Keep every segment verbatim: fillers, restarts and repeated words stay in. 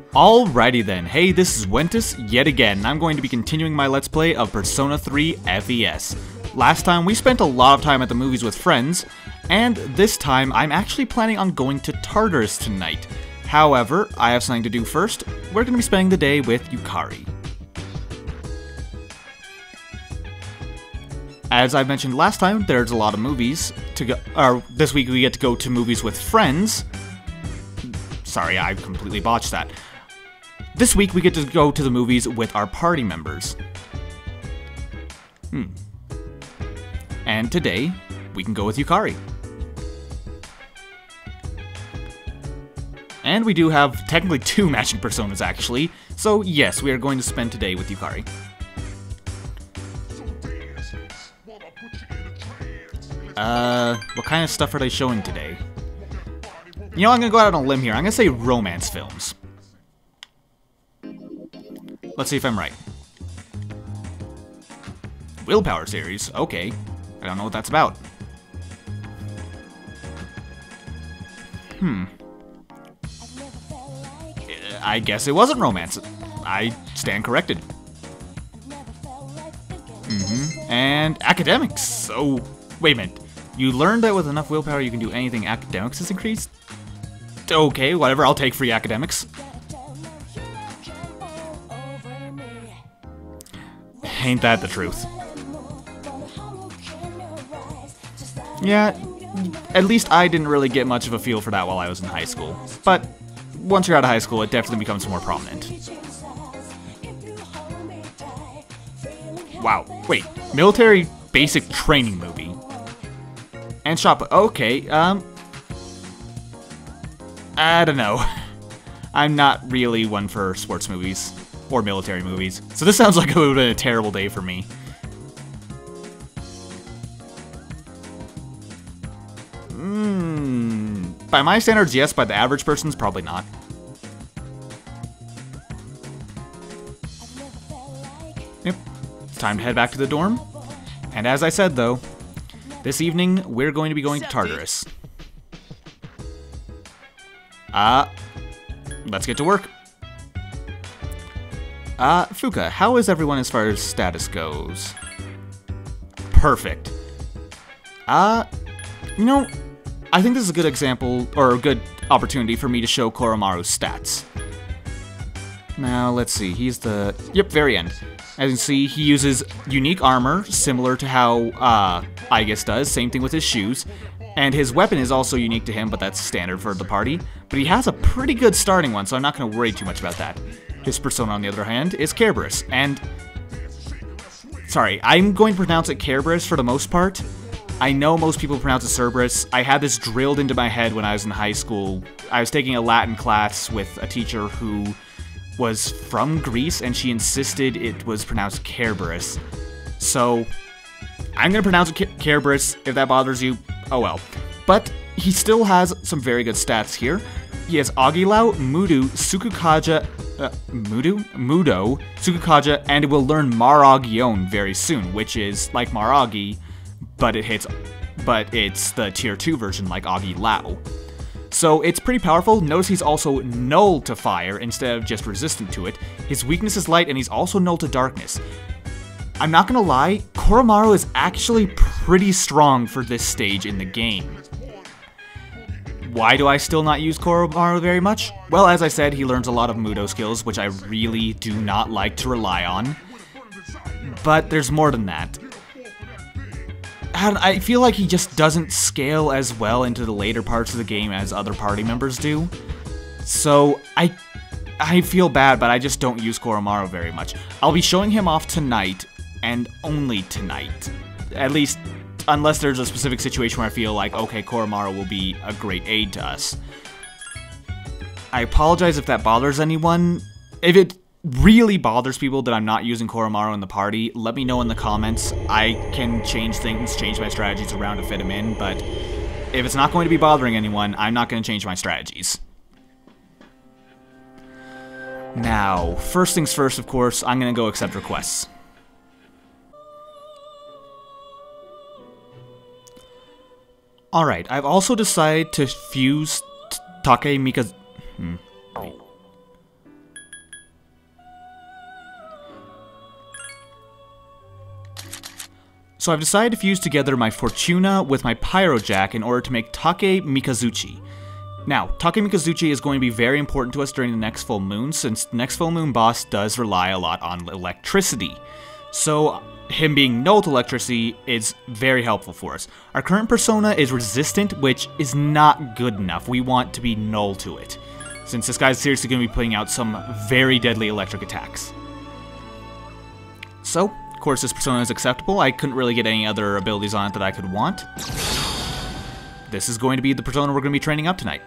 Alrighty then, hey, this is Wentus yet again, and I'm going to be continuing my Let's Play of Persona three F E S. Last time, we spent a lot of time at the movies with friends, and this time, I'm actually planning on going to Tartarus tonight. However, I have something to do first. We're going to be spending the day with Yukari. As I mentioned last time, there's a lot of movies to go, or this week we get to go to movies with friends. Sorry, I completely botched that. This week we get to go to the movies with our party members. Hmm. And today, we can go with Yukari. And we do have technically two matching personas actually, so yes, we are going to spend today with Yukari. Uh, what kind of stuff are they showing today? You know, I'm gonna go out on a limb here. I'm gonna say romance films. Let's see if I'm right. Willpower series, okay. I don't know what that's about. Hmm. I guess it wasn't romance. I stand corrected. Mm-hmm. And academics. Oh, wait a minute. You learned that with enough willpower you can do anything. Academics is increased? Okay, whatever, I'll take free academics. Ain't that the truth? Yeah, at least I didn't really get much of a feel for that while I was in high school. But once you're out of high school, it definitely becomes more prominent. Wow, wait, military basic training movie. And shop, okay, um... I don't know. I'm not really one for sports movies. Or military movies. So this sounds like it would have been a terrible day for me. Hmm. By my standards, yes. By the average person's, probably not. Yep. It's time to head back to the dorm. And as I said, though, this evening, we're going to be going to Tartarus. Uh, let's get to work. Uh, Fuka, how is everyone as far as status goes? Perfect. Uh, you know, I think this is a good example, or a good opportunity for me to show Koromaru's stats. Now, let's see, he's the, yep, very end. As you can see, he uses unique armor, similar to how, uh, Aigis does, same thing with his shoes. And his weapon is also unique to him, but that's standard for the party. But he has a pretty good starting one, so I'm not going to worry too much about that. His persona, on the other hand, is Kerberos, and... Sorry, I'm going to pronounce it Kerberos for the most part. I know most people pronounce it Cerberus. I had this drilled into my head when I was in high school. I was taking a Latin class with a teacher who was from Greece, and she insisted it was pronounced Kerberos. So, I'm going to pronounce it Kerberos. If that bothers you, oh well. But he still has some very good stats here. He has Agilao, Mudu, Sukukaja, uh, Mudu? Mudo, Sukukaja, and it will learn Maragion very soon, which is like Maragi, but it hits, but it's the tier two version like Agilao. So it's pretty powerful. Notice he's also null to fire instead of just resistant to it. His weakness is light, and he's also null to darkness. I'm not gonna lie, Koromaru is actually pretty strong for this stage in the game. Why do I still not use Koromaru very much? Well, as I said, he learns a lot of Mudo skills, which I really do not like to rely on. But there's more than that. And I feel like he just doesn't scale as well into the later parts of the game as other party members do. So, I, I feel bad, but I just don't use Koromaru very much. I'll be showing him off tonight, and only tonight. At least... unless there's a specific situation where I feel like, okay, Koromaru will be a great aid to us. I apologize if that bothers anyone. If it really bothers people that I'm not using Koromaru in the party, let me know in the comments. I can change things, change my strategies around to fit him in, but if it's not going to be bothering anyone, I'm not going to change my strategies. Now, first things first, of course, I'm going to go accept requests. Alright, I've also decided to fuse Take Mika's... Hmm. So I've decided to fuse together my Fortuna with my Pyrojack in order to make Take Mikazuchi. Now, Take Mikazuchi is going to be very important to us during the next full moon, since the next full moon boss does rely a lot on electricity. So him being null to electricity is very helpful for us. Our current persona is resistant, which is not good enough. We want to be null to it, since this guy's seriously going to be putting out some very deadly electric attacks. So, of course, this persona is acceptable. I couldn't really get any other abilities on it that I could want. This is going to be the persona we're going to be training up tonight.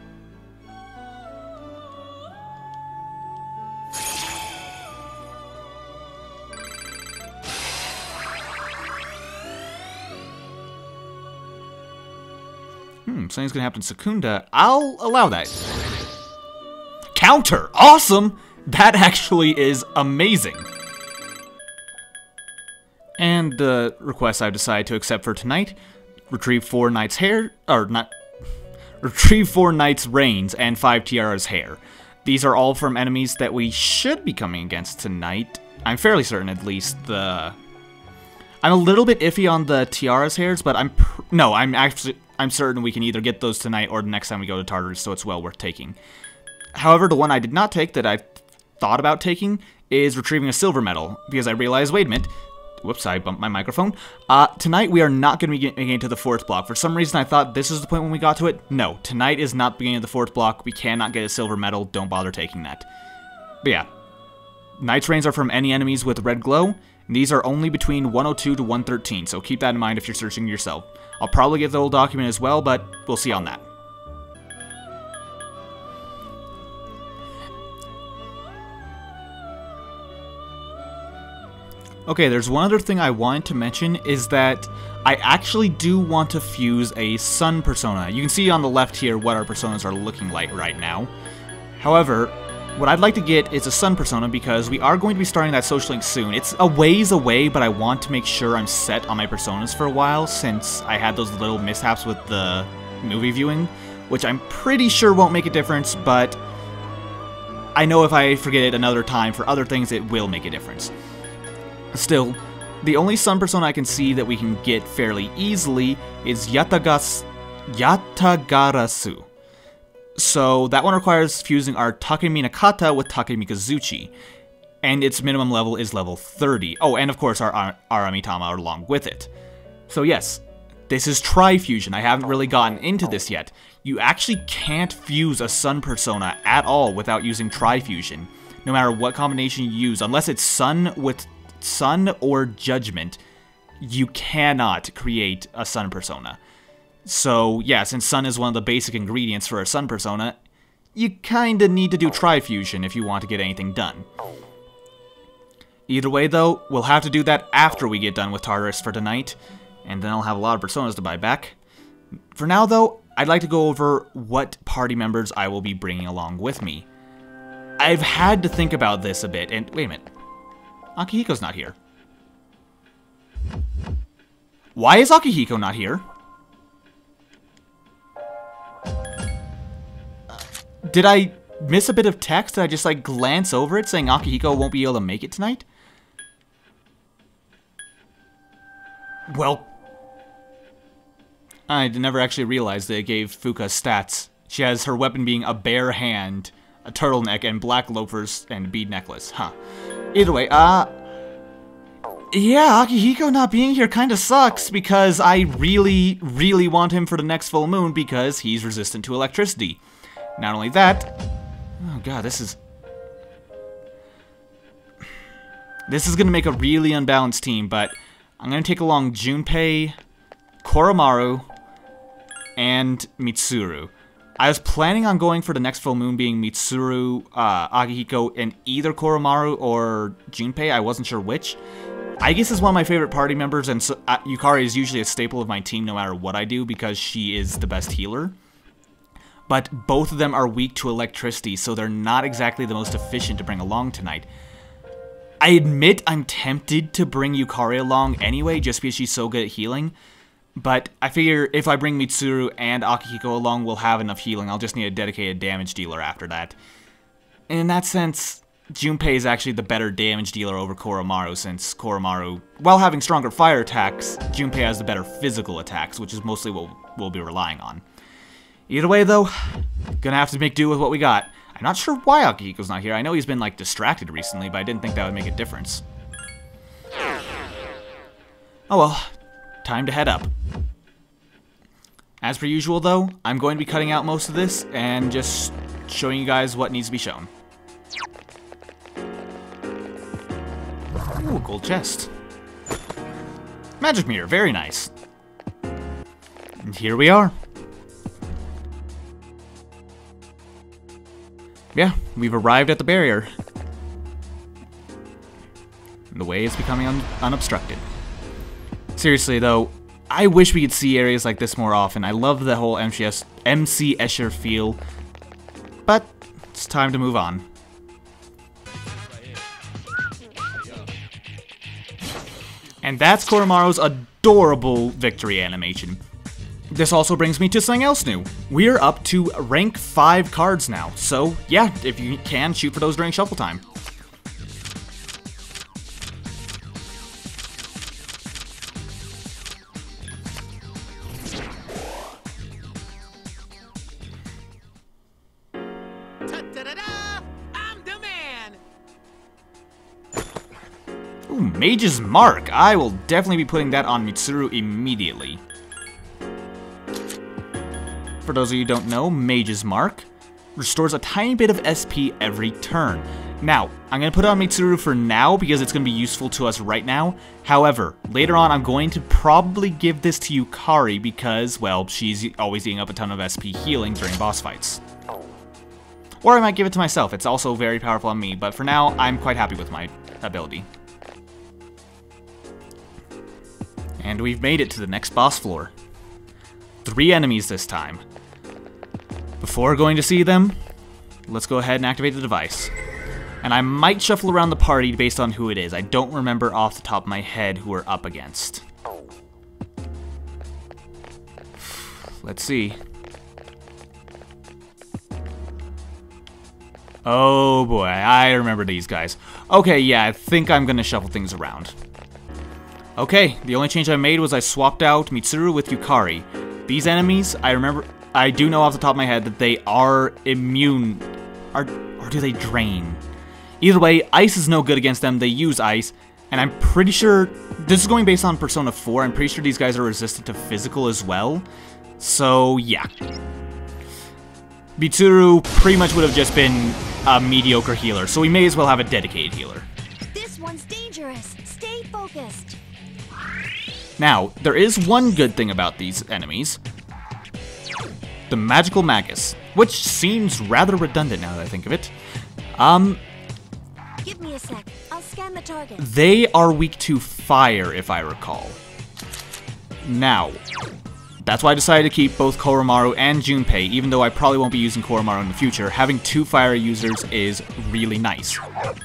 Hmm, something's going to happen to Secunda. I'll allow that. Counter! Awesome! That actually is amazing. And the request I've decided to accept for tonight: retrieve four knights' hair, or not, retrieve four knights' reins and five tiaras' hair. These are all from enemies that we should be coming against tonight. I'm fairly certain, at least. The I'm a little bit iffy on the tiaras' hairs, but I'm pr no, I'm actually I'm certain we can either get those tonight or the next time we go to Tartarus, so it's well worth taking. However, the one I did not take that I thought about taking is retrieving a silver medal, because I realized, wait a minute. Whoops, I bumped my microphone. Uh, tonight we are not going to be getting into the fourth block. For some reason I thought this is the point when we got to it. No, tonight is not the beginning of the fourth block. We cannot get a silver medal. Don't bother taking that. But yeah, Knight's Reins are from any enemies with red glow. And these are only between one oh two to one thirteen, so keep that in mind if you're searching yourself. I'll probably get the old document as well, but we'll see on that. Okay, there's one other thing I wanted to mention, is that I actually do want to fuse a sun persona. You can see on the left here what our personas are looking like right now. However, what I'd like to get is a sun persona, because we are going to be starting that social link soon. It's a ways away, but I want to make sure I'm set on my personas for a while, since I had those little mishaps with the movie viewing, which I'm pretty sure won't make a difference, but I know if I forget it another time for other things, it will make a difference. Still, the only sun persona I can see that we can get fairly easily is Yatagas Yatagarasu. So that one requires fusing our Take Minakata with Take Mikazuchi, and its minimum level is level thirty. Oh, and of course our Ar Aramitama along with it. So yes, this is Tri-Fusion. I haven't really gotten into this yet. You actually can't fuse a sun persona at all without using Tri-Fusion, no matter what combination you use, unless it's sun with Sun or Judgment. You cannot create a sun persona. So yeah, since sun is one of the basic ingredients for a sun persona, you kinda need to do Tri-Fusion if you want to get anything done. Either way though, we'll have to do that after we get done with Tartarus for tonight, and then I'll have a lot of personas to buy back. For now though, I'd like to go over what party members I will be bringing along with me. I've had to think about this a bit, and wait a minute. Akihiko's not here. Why is Akihiko not here? Uh, did I miss a bit of text? Did I just like glance over it saying Akihiko won't be able to make it tonight? Well, I never actually realized that it gave Fuka stats. She has her weapon being a bare hand, a turtleneck, and black loafers and a bead necklace. Huh. Either way, uh... yeah, Akihiko not being here kinda sucks, because I really, really want him for the next full moon because he's resistant to electricity. Not only that... oh god, this is... this is gonna make a really unbalanced team, but I'm gonna take along Junpei, Koromaru, and Mitsuru. I was planning on going for the next full moon being Mitsuru, uh, Akihiko, and either Koromaru or Junpei. I wasn't sure which. I guess is one of my favorite party members, and so, uh, Yukari is usually a staple of my team no matter what I do because she is the best healer. But both of them are weak to electricity, so they're not exactly the most efficient to bring along tonight. I admit I'm tempted to bring Yukari along anyway, just because she's so good at healing. But I figure if I bring Mitsuru and Akihiko along, we'll have enough healing. I'll just need a dedicated damage dealer after that. And in that sense, Junpei is actually the better damage dealer over Koromaru, since Koromaru, while having stronger fire attacks, Junpei has the better physical attacks, which is mostly what we'll be relying on. Either way, though, gonna have to make do with what we got. I'm not sure why Akihiko's not here. I know he's been, like, distracted recently, but I didn't think that would make a difference. Oh well, time to head up. As per usual, though, I'm going to be cutting out most of this and just showing you guys what needs to be shown. Ooh, gold chest. Magic mirror, very nice. And here we are. Yeah, we've arrived at the barrier. The way is becoming un unobstructed. Seriously, though, I wish we could see areas like this more often. I love the whole M C S M C Escher feel, but it's time to move on. And that's Koromaru's adorable victory animation. This also brings me to something else new. We're up to rank five cards now, so yeah, if you can, shoot for those during shuffle time. Ooh, Mage's Mark. I will definitely be putting that on Mitsuru immediately. For those of you who don't know, Mage's Mark restores a tiny bit of S P every turn. Now, I'm going to put it on Mitsuru for now because it's going to be useful to us right now. However, later on I'm going to probably give this to Yukari because, well, she's always eating up a ton of S P healing during boss fights. Or I might give it to myself. It's also very powerful on me, but for now, I'm quite happy with my ability. And we've made it to the next boss floor. Three enemies this time. Before going to see them, let's go ahead and activate the device. And I might shuffle around the party based on who it is. I don't remember off the top of my head who we're up against. Let's see. Oh boy, I remember these guys. Okay, yeah, I think I'm gonna shuffle things around. Okay, the only change I made was I swapped out Mitsuru with Yukari. These enemies, I remember, I do know off the top of my head that they are immune, are, or do they drain? Either way, ice is no good against them, they use ice, and I'm pretty sure, this is going based on Persona four, I'm pretty sure these guys are resistant to physical as well, so yeah. Mitsuru pretty much would have just been a mediocre healer, so we may as well have a dedicated healer. This one's dangerous, stay focused. Now, there is one good thing about these enemies. The Magical Magus, which seems rather redundant now that I think of it. Um, Give me a sec, I'll scan the target. They are weak to fire, if I recall. Now, that's why I decided to keep both Koromaru and Junpei, even though I probably won't be using Koromaru in the future. Having two fire users is really nice.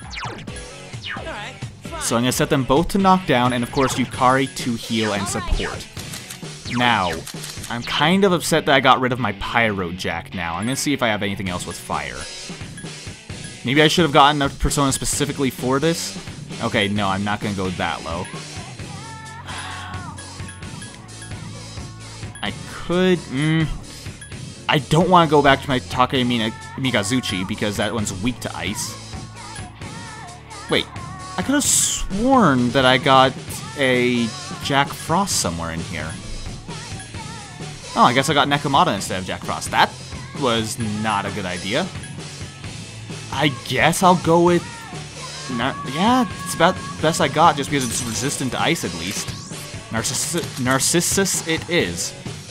So I'm going to set them both to knock down, and of course Yukari to heal and support. Now, I'm kind of upset that I got rid of my Pyro Jack now. I'm going to see if I have anything else with fire. Maybe I should have gotten a Persona specifically for this. Okay, no, I'm not going to go that low. I could... Mm, I don't want to go back to my Take Migazuchi because that one's weak to ice. Wait. I could have sworn that I got a Jack Frost somewhere in here. Oh, I guess I got Nekomata instead of Jack Frost. That was not a good idea. I guess I'll go with... Nar yeah, it's about the best I got just because it's resistant to ice at least. Narcissus, Narcissus it is.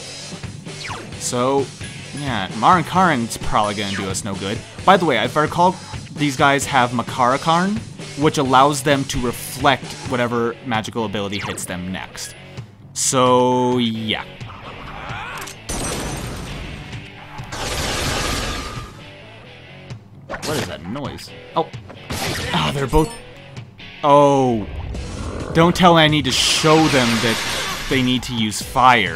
So, yeah, Marin Karin's probably going to do us no good. By the way, if I recall, these guys have Makara Karn, which allows them to reflect whatever magical ability hits them next. So, yeah. What is that noise? Oh. Ah, oh, they're both... Oh. Don't tell me I need to show them that they need to use fire.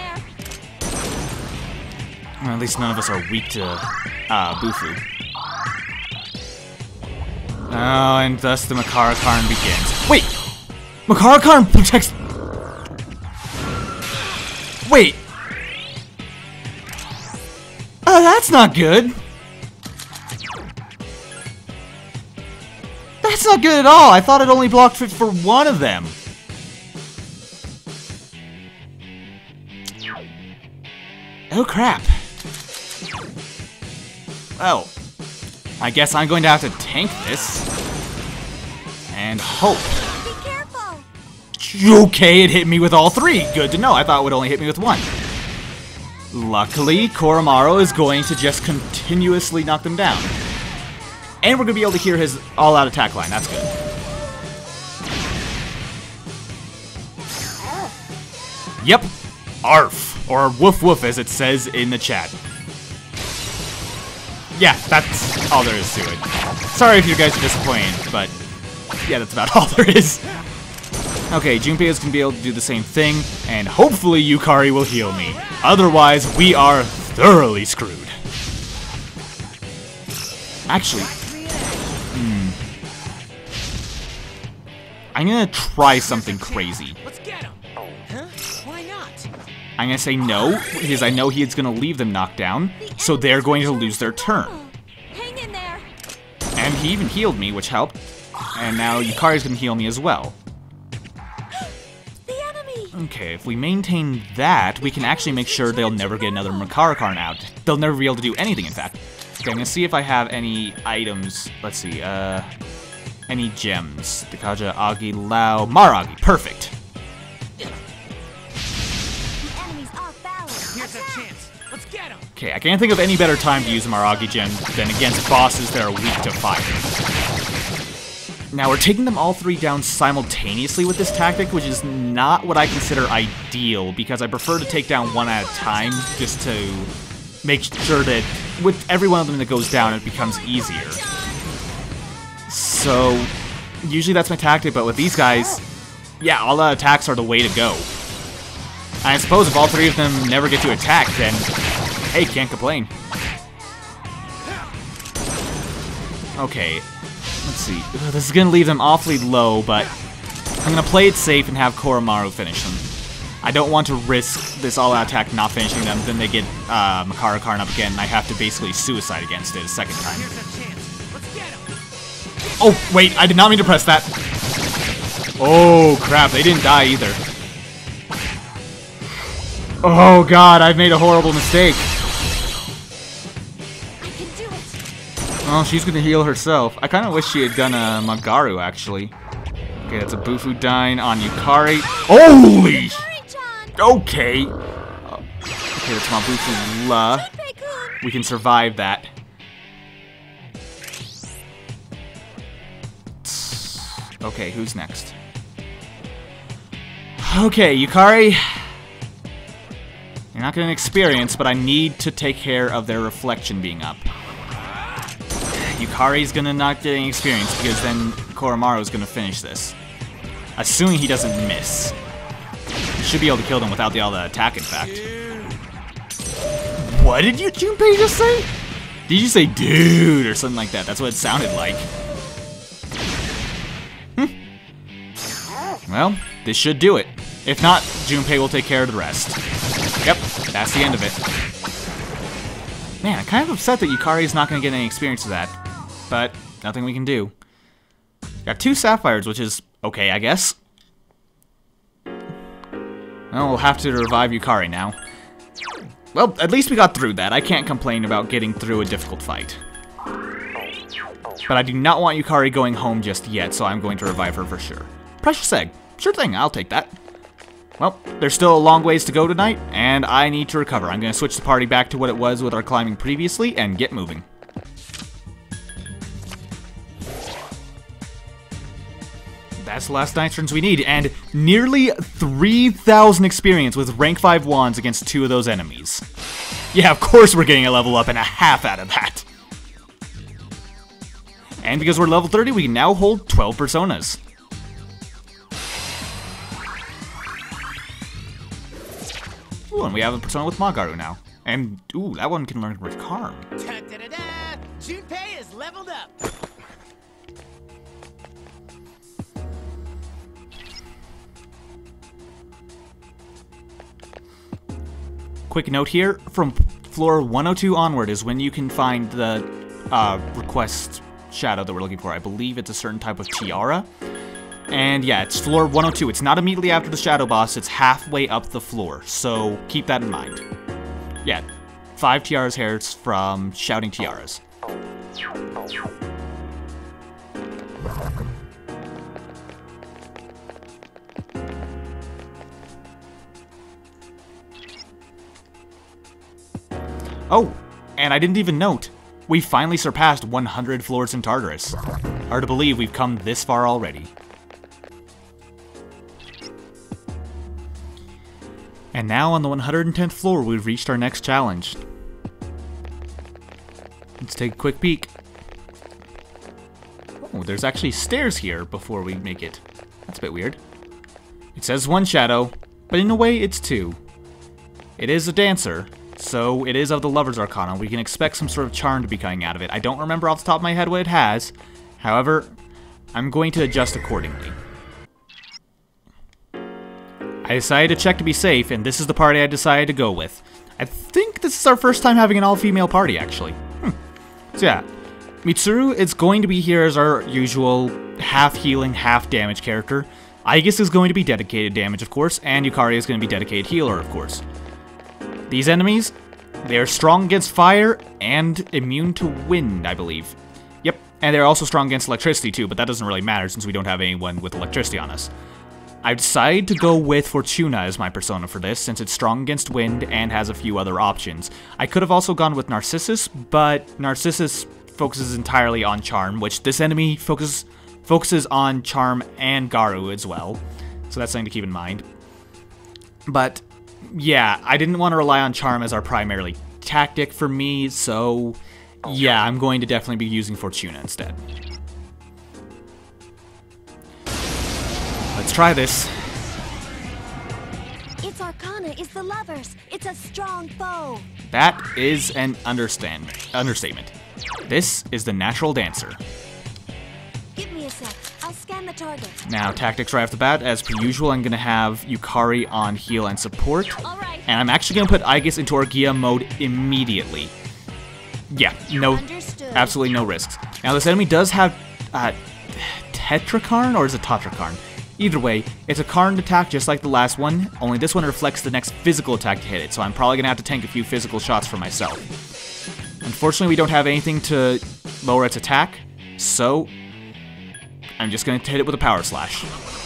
Well, at least none of us are weak to uh, Bufu. Oh, and thus the Makara Karn begins. Wait! Makara Karn protects... Wait! Oh, that's not good! That's not good at all! I thought it only blocked it for one of them. Oh crap. Well, I guess I'm going to have to tank this. And hope. Be careful. Okay, it hit me with all three. Good to know. I thought it would only hit me with one. Luckily, Koromaru is going to just continuously knock them down. And we're going to be able to hear his all-out attack line. That's good. Yep. Arf. Or woof woof as it says in the chat. Yeah, that's all there is to it. Sorry if you guys are disappointed, but yeah, that's about all there is. Okay, Junpei is going to be able to do the same thing, and hopefully Yukari will heal me. Otherwise, we are thoroughly screwed. Actually, hmm. I'm going to try something crazy. Let's get him. Huh? Why not? I'm going to say no, because I know he's going to leave them knocked down, so they're going to lose their turn. Hang in there. And he even healed me, which helped. And now Yukari's going to heal me as well. The enemy. Okay, if we maintain that, we can actually make sure they'll never get another Makara Karn out. They'll never be able to do anything, in fact. Okay, I'm going to see if I have any items. Let's see, uh... any gems. Dekaja, Agi, Lao, Maragi. Perfect. Here's a chance. Let's get him. Okay, I can't think of any better time to use a Maragi gem than against bosses that are weak to fire. Now, we're taking them all three down simultaneously with this tactic, which is not what I consider ideal, because I prefer to take down one at a time, just to make sure that with every one of them that goes down, it becomes easier. So, usually that's my tactic, but with these guys, yeah, all the attacks are the way to go. I suppose if all three of them never get to attack, then, hey, can't complain. Okay, let's see. Ugh, this is going to leave them awfully low, but I'm going to play it safe and have Koromaru finish them. I don't want to risk this all-out attack not finishing them, then they get uh, Makara Karn up again, and I have to basically suicide against it a second time. Oh, wait, I did not mean to press that. Oh, crap, they didn't die either. Oh god, I've made a horrible mistake. I can do it. Oh, she's gonna heal herself. I kinda wish she had done a Magaru, actually. Okay, that's a Bufu Dine on Yukari. Holy! Okay. Uh, okay, that's my Bufu La. We can survive that. Okay, who's next? Okay, Yukari. You're not getting experience, but I need to take care of their reflection being up. Yukari's gonna not get any experience because then Koromaru's gonna finish this. Assuming he doesn't miss. He should be able to kill them without the all the attack, in fact. What did you, Junpei, just say? Did you say dude or something like that? That's what it sounded like. Hmm. Well, this should do it. If not, Junpei will take care of the rest. Yep, that's the end of it. Man, I'm kind of upset that Yukari is not going to get any experience of that. But, nothing we can do. Got two Sapphires, which is okay, I guess. Well, we'll have to revive Yukari now. Well, at least we got through that. I can't complain about getting through a difficult fight. But I do not want Yukari going home just yet, so I'm going to revive her for sure. Precious Egg. Sure thing, I'll take that. Well, there's still a long ways to go tonight, and I need to recover. I'm going to switch the party back to what it was with our climbing previously and get moving. That's the last night's turns we need, and nearly three thousand experience with rank five wands against two of those enemies. Yeah, of course we're getting a level up and a half out of that. And because we're level thirty, we can now hold twelve personas. Ooh, and we have a persona with Magaru now. And, ooh, that one can learn with Karm. Da, da, da, da. Junpei is leveled up. quick note here, from floor one oh two onward is when you can find the uh, request shadow that we're looking for. I believe it's a certain type of tiara. And yeah, it's floor one oh two. It's not immediately after the shadow boss, it's halfway up the floor, so keep that in mind. Yeah, five tiaras hairs from Shouting Tiaras. Oh, and I didn't even note, we finally surpassed one hundred floors in Tartarus. Hard to believe we've come this far already. And now on the one hundred tenth floor, we've reached our next challenge. Let's take a quick peek. Oh, there's actually stairs here before we make it. That's a bit weird. It says one shadow, but in a way it's two. It is a dancer, so it is of the Lover's Arcana. We can expect some sort of charm to be coming out of it. I don't remember off the top of my head what it has. However, I'm going to adjust accordingly. I decided to check to be safe, and this is the party I decided to go with. I think this is our first time having an all-female party, actually. Hmm. So yeah, Mitsuru is going to be here as our usual half-healing, half-damage character. Aegis is going to be dedicated damage, of course, and Yukari is going to be dedicated healer, of course. These enemies, they are strong against fire and immune to wind, I believe. Yep, and they're also strong against electricity too, but that doesn't really matter since we don't have anyone with electricity on us. I've decided to go with Fortuna as my persona for this, since it's strong against wind and has a few other options. I could have also gone with Narcissus, but Narcissus focuses entirely on charm, which this enemy focus, focuses on charm and Garu as well. So that's something to keep in mind. But yeah, I didn't want to rely on charm as our primary tactic for me, so yeah, I'm going to definitely be using Fortuna instead. Let's try this. Its arcana is the Lovers. It's a strong foe. That is an understand understatement. This is the natural dancer. Give me a sec. I'll scan the target. Now, tactics right off the bat, as per usual, I'm going to have Yukari on heal and support. All right. And I'm actually going to put Aegis into Orgia mode immediately. Yeah, no, Understood. absolutely no risks. Now, this enemy does have uh, Tetrakarn, or is it Tatrakarn? Either way, it's a Karn attack just like the last one, only this one reflects the next physical attack to hit it, so I'm probably going to have to tank a few physical shots for myself. Unfortunately, we don't have anything to lower its attack, so I'm just going to hit it with a Power Slash.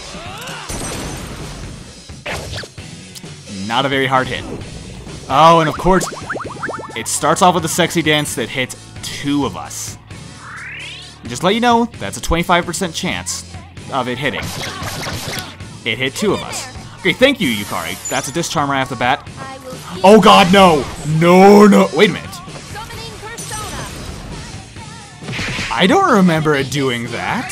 Not a very hard hit. Oh, and of course, it starts off with a sexy dance that hits two of us. Just to let you know, that's a twenty-five percent chance of it hitting. It hit two of us. Okay, thank you, Yukari. That's a discharm right off the bat. I will Oh god, no! No, no! Wait a minute. summoning persona. I don't remember it doing that.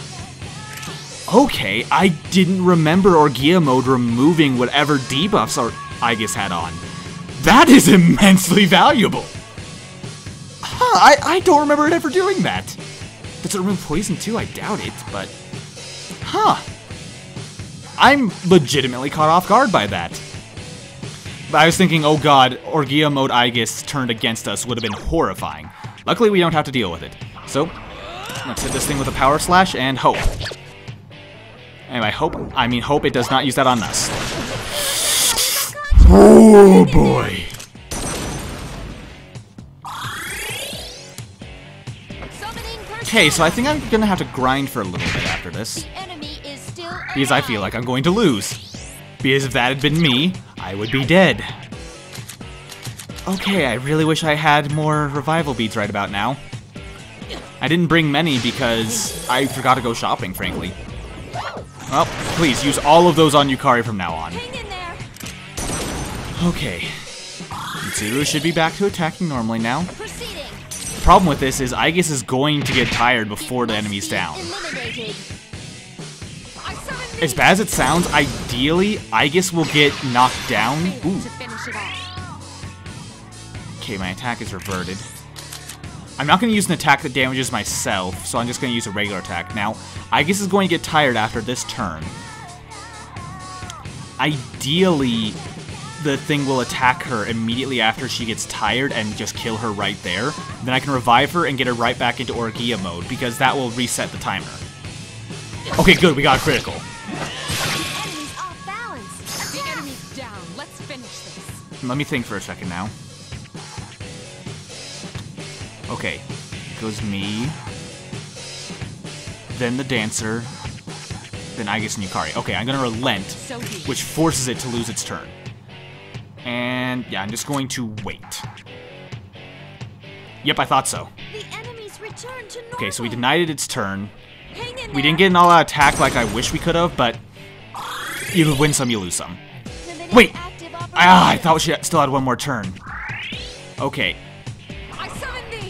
Okay, I didn't remember Orgia mode removing whatever debuffs our Aegis had on. That is immensely valuable! Huh, I, I don't remember it ever doing that. Does it remove poison too? I doubt it, but... Huh. I'm legitimately caught off guard by that. But I was thinking, oh god, Orgia mode Aegis turned against us would have been horrifying. Luckily, we don't have to deal with it. So, let's hit this thing with a Power Slash and hope. Anyway, hope, I mean hope it does not use that on us. Oh boy. Okay, so I think I'm gonna have to grind for a little bit after this. The enemy is still Because I feel like I'm going to lose. Because if that had been me, I would be dead. Okay, I really wish I had more revival beads right about now. I didn't bring many because I forgot to go shopping, frankly. Well, please, use all of those on Yukari from now on. Hang in there. Okay. Mitsuru should be back to attacking normally now. Proceeding. The problem with this is Aegis is going to get tired before the enemy's down. Eliminated. I summon As bad as it sounds, ideally, Aegis will get knocked down. Ooh. to finish it off. Okay, my attack is reverted. I'm not going to use an attack that damages myself, so I'm just going to use a regular attack. Now, Aegis is going to get tired after this turn. Ideally, the thing will attack her immediately after she gets tired and just kill her right there, then I can revive her and get her right back into Orgia mode, because that will reset the timer. Okay, good, we got a critical. The enemy's off balance. The enemy's down. Let's finish this. Let me think for a second now. Okay, goes me, then the dancer, then Aegis and Yukari. Okay, I'm gonna relent, So be it. which forces it to lose its turn. And yeah, I'm just going to wait. Yep, I thought so. The enemy's returned to normal. Okay, so we denied it its turn. Hang in We there. didn't get an all-out attack like I wish we could have, but you win some, you lose some. Limited Wait! active Ah, I operation. thought she still had one more turn. Okay, I summon thee.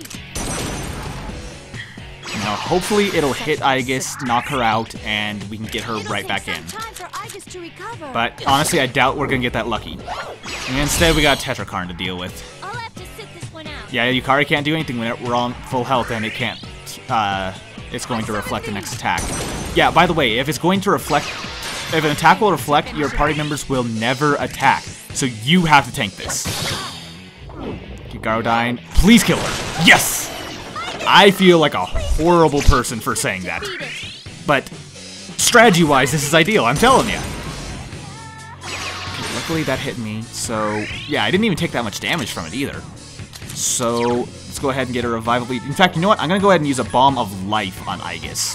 now hopefully it'll hit Aegis, knock her out, and we can get her It'll right take back some in. time for Aegis to recover. But honestly, I doubt we're gonna get that lucky. And instead, we got Tetrakarn to deal with. I'll have to sit this one out. Yeah, Yukari can't do anything when we're on full health, and it can't. Uh, it's going to reflect the next attack. Yeah, by the way, if it's going to reflect, if an attack will reflect, your party members will never attack. So you have to tank this. Garodine, please kill her. Yes! I feel like a horrible person for saying that. Defeat it. But strategy-wise, this is ideal, I'm telling you. Okay, luckily that hit me, so yeah, I didn't even take that much damage from it either. So let's go ahead and get a revival lead. In fact, you know what? I'm gonna go ahead and use a Bomb of Life on Aegis.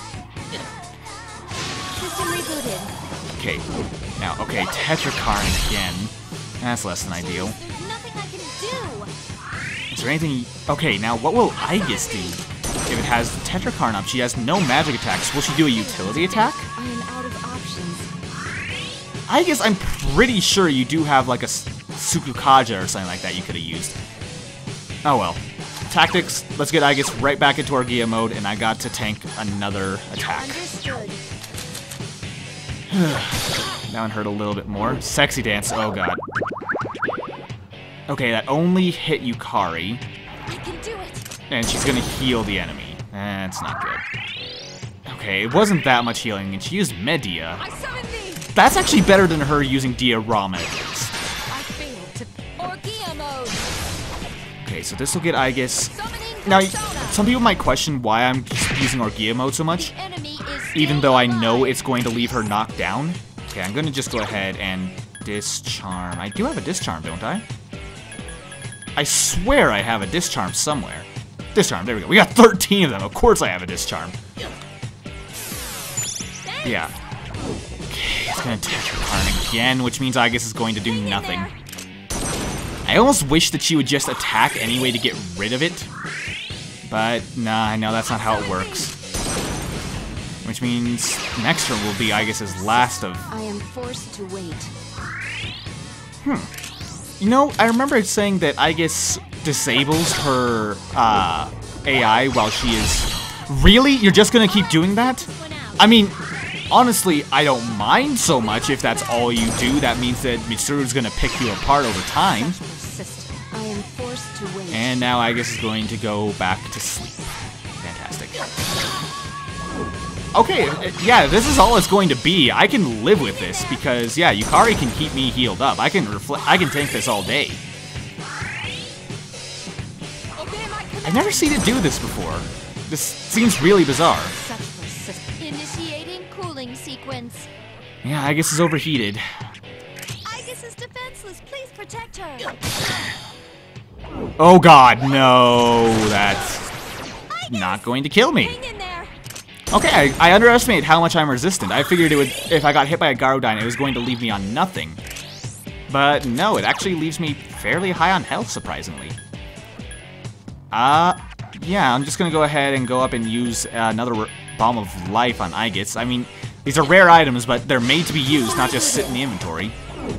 System rebooted. Okay, now, okay, Tetrakarn again. That's less than ideal. There's nothing I can do. Is there anything... Okay, now what will Aegis do? If it has Tetrakarn up, she has no magic attacks. Will she do a utility attack? I am out of options. Aegis, I'm pretty sure you do have like a S- Sukukaja or something like that you could have used. Oh well. Tactics, let's get Aegis right back into Orgia mode, and I got to tank another attack. Understood. That one hurt a little bit more. Sexy dance, oh god. Okay, that only hit Yukari, I can do it. and she's gonna heal the enemy. That's not good. Okay, it wasn't that much healing, and she used Media. I summon thee. That's actually better than her using Diorama at least. I failed to. Orgia mode. Okay, so this will get Aegis. Summoning Now, persona. some people might question why I'm just using Orgia mode so much, The enemy is even still though I know alive. it's going to leave her knocked down. Okay, I'm gonna just go ahead and Discharm. I do have a Discharm, don't I? I swear I have a Discharm somewhere. Discharm, there we go. We got thirteen of them. Of course I have a Discharm. Yeah. Okay, it's gonna Tetrakarn again, which means Aegis is going to do Hang in nothing. there. I almost wish that she would just attack anyway to get rid of it. But, nah, I know that's not how it works. Which means next turn will be Aegis' last of... I am forced to wait. You know, I remember it saying that Aegis disables her uh, A I while she is... Really? You're just gonna keep doing that? This one out. I mean, honestly, I don't mind so much if that's all you do. That means that Mitsuru's gonna pick you apart over time. Persistent. I am forced to wait. And now Aegis is going to go back to sleep. Fantastic. Okay, uh, yeah, this is all it's going to be. I can live with this because, yeah, Yukari can keep me healed up. I can reflect. I can tank this all day. Obey my command. I've never seen it do this before. This seems really bizarre. Such persistence. Initiating cooling sequence. Yeah, Aegis is overheated. Aegis is defenseless. Please protect her. Oh god, no, that's not going to kill me. Hang in there. Okay, I, I underestimated how much I'm resistant. I figured it would, if I got hit by a Garodine, it was going to leave me on nothing. But no, it actually leaves me fairly high on health, surprisingly. Uh, yeah, I'm just gonna go ahead and go up and use uh, another r- Bomb of Life on Aegis. I mean, these are rare items, but they're made to be used, not just sit in the inventory.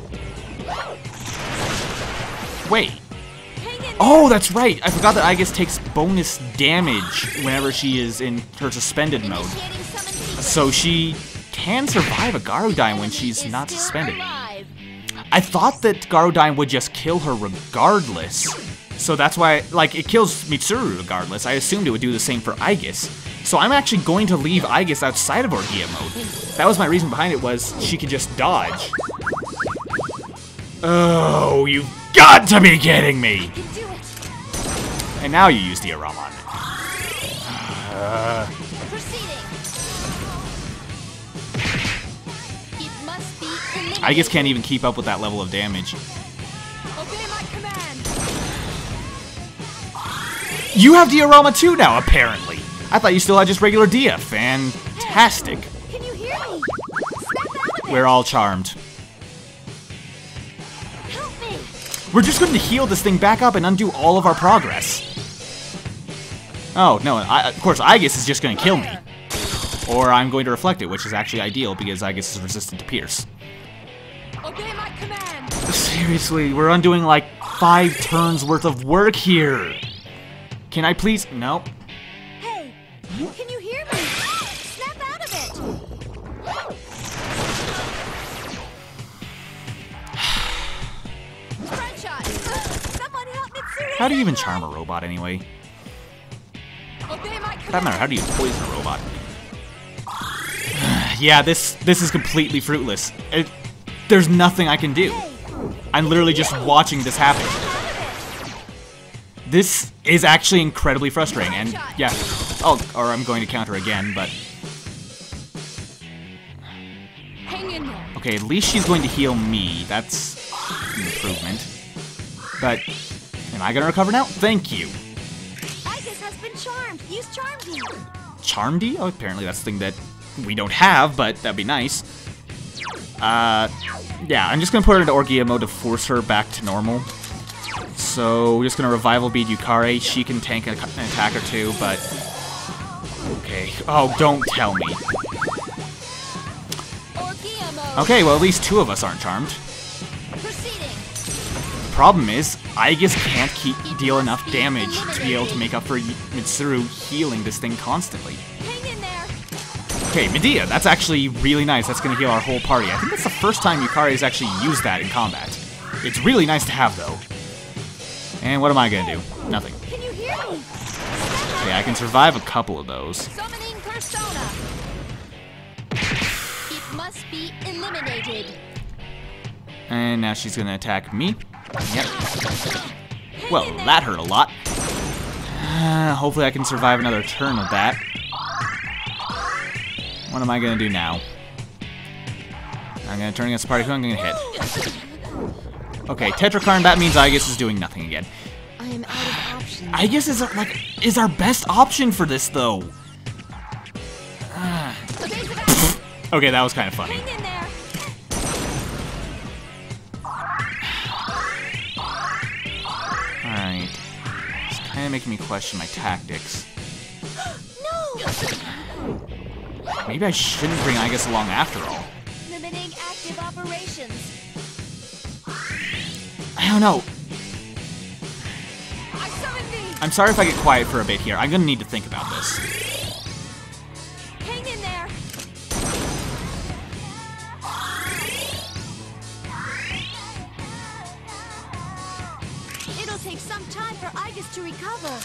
Wait. Hang in there. Oh, that's right. I forgot that Aegis takes bonus damage whenever she is in her suspended mode. Initiating summon sequence. So she can survive a Garodine when she's Is not still suspended. alive. I thought that Garodine would just kill her regardless. So that's why, like, it kills Mitsuru regardless. I assumed it would do the same for Aegis. So I'm actually going to leave Aegis outside of Orgia mode. That was my reason behind it, was she could just dodge. Oh, you've got to be kidding me! Can do it. And now you use diorama on it. Uh, Proceeding. It must be eliminated. I just can't even keep up with that level of damage. Obey my command. You have diorama too now, apparently. I thought you still had just regular dia. Fantastic. Can you hear me? Snap out of it. We're all charmed. Help me. We're just going to heal this thing back up and undo all of our progress. Oh, no, I, of course, Aegis is just going to kill me. Or I'm going to reflect it, which is actually ideal because Aegis is resistant to pierce. Obey my command. Seriously, we're undoing like five turns worth of work here. Can I please? No. Hey, can you hear me? Snap out of it. Front shot. Someone help Mitsuru. How do you even charm a robot anyway? Obey my For that command. matter, how do you poison a robot? Yeah, this this is completely fruitless. It, there's nothing I can do. I'm literally just watching this happen. This is actually incredibly frustrating, and yeah, oh, or I'm going to counter again, but Hang in there. okay, at least she's going to heal me. That's an improvement. But am I gonna recover now? Thank you. Aegis has been charmed. Use Charm D. Charm D? Oh, apparently that's the thing that we don't have, but that'd be nice. Uh, yeah, I'm just gonna put her into Orgia mode to force her back to normal. So we're just gonna revival bead Yukari. She can tank an attack or two, but okay. Oh, don't tell me. Orgia mode. Okay, well at least two of us aren't charmed. Proceeding. Problem is, Aegis can't keep deal enough damage to be able to make up for Mitsuru healing this thing constantly. Hang in there. Okay, Medea, that's actually really nice. That's gonna heal our whole party. I think that's the first time Yukari has actually used that in combat. It's really nice to have, though. And what am I gonna do? Nothing. Can you hear me? Okay, I can survive a couple of those. Summoning persona. It must be eliminated. And now she's gonna attack me. Yep. Well, that hurt a lot. Uh, hopefully I can survive another turn of that. What am I gonna do now? I'm gonna turn against the party. Who am I gonna hit? Okay, Tetrakarn, that means Aegis is doing nothing again. I am out of options. Aegis is like is our best option for this though. Uh, okay, that was kind of funny. Hang in there. Alright. It's kind of making me question my tactics. No. Maybe I shouldn't bring Aegis along after all. Limiting active operations. I don't know. I summon thee. I'm sorry if I get quiet for a bit here. I'm gonna need to think about this. Hang in there. It'll take some time for Aegis to recover.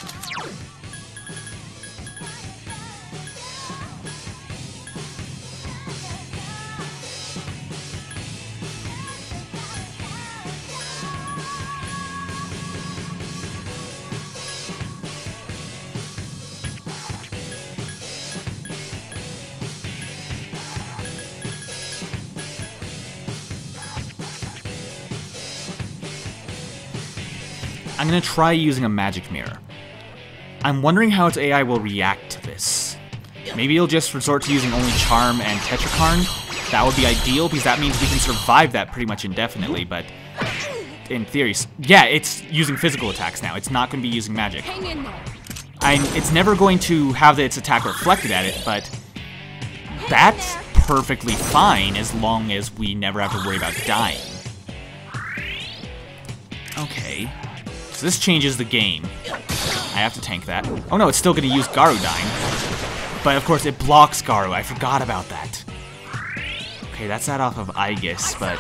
I'm gonna try using a magic mirror. I'm wondering how its A I will react to this. Maybe it'll just resort to using only Charm and Tetrakarn. That would be ideal, because that means we can survive that pretty much indefinitely, but in theory, yeah, it's using physical attacks now. It's not going to be using magic. Hang in there. I, it's never going to have its attack reflected at it, but that's perfectly fine as long as we never have to worry about dying. Okay. So this changes the game. I have to tank that. Oh no, it's still going to use Garudyne. But of course it blocks Garu. I forgot about that. Okay, that's that off of Aegis, but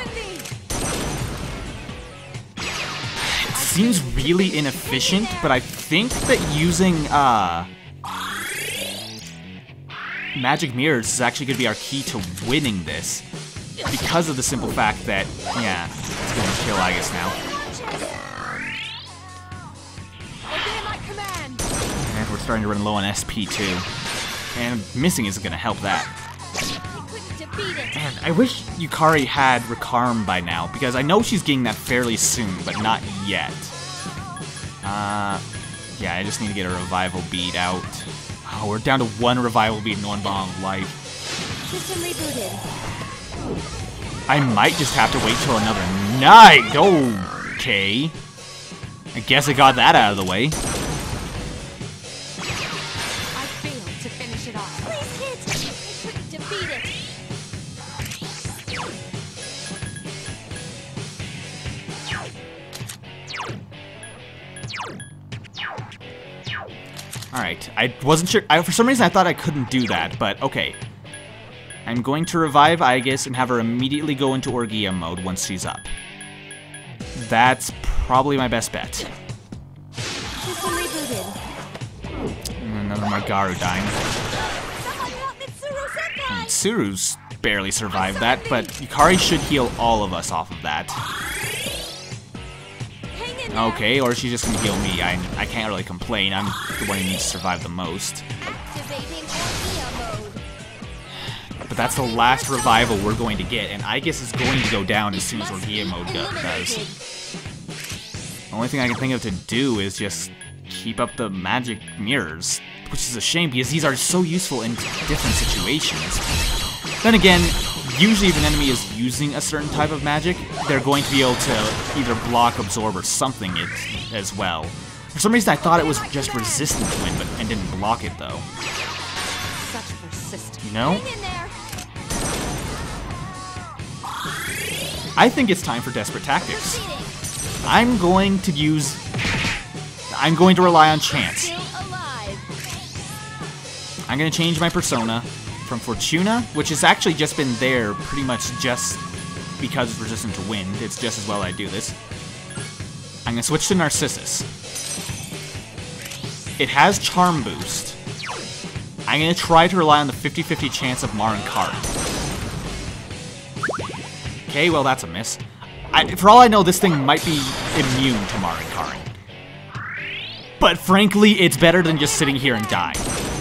it seems really inefficient, but I think that using uh Magic Mirrors is actually going to be our key to winning this. because of the simple fact that, yeah, it's gonna kill Aegis now. Obey my command. And we're starting to run low on S P too. And missing isn't gonna help that. I couldn't defeat it. And I wish Yukari had Recarm by now, because I know she's getting that fairly soon, but not yet. Uh, yeah, I just need to get a revival bead out. Oh, we're down to one revival bead and one bomb of life. System rebooted. I might just have to wait till another night. Okay. I guess I got that out of the way. I failed to finish it off. Please hit! I couldn't defeat it. Alright, I wasn't sure. I, for some reason, I thought I couldn't do that, but okay. I'm going to revive Aegis and have her immediately go into Orgia mode once she's up. That's probably my best bet. System rebooted. Another Margaru dying. Someone help Mitsuru-senpai! Mitsuru's barely survived that, but Yukari should heal all of us off of that. Hang in there. Okay, or she's just gonna heal me. I, I can't really complain. I'm the one who needs to survive the most. Activating Orgia mode. But that's the last revival we're going to get, and Aegis is going to go down as soon as Orgia mode go- does. The only thing I can think of to do is just keep up the magic mirrors, which is a shame because these are so useful in different situations. Then again, usually if an enemy is using a certain type of magic, they're going to be able to either block, absorb, or something it as well. For some reason I thought it was just resistant to it, but and didn't block it though. Such persistence. You know? Hang in there. I think it's time for desperate tactics. Proceeding. I'm going to use... I'm going to rely on chance. Still alive. I'm going to change my persona from Fortuna, which has actually just been there pretty much just because it's resistant to wind. It's just as well I do this. I'm going to switch to Narcissus. It has Charm Boost. I'm going to try to rely on the fifty fifty chance of Mar and Karin. Okay, well that's a miss. I, for all I know, this thing might be immune to Mar and Karin. But frankly, it's better than just sitting here and dying.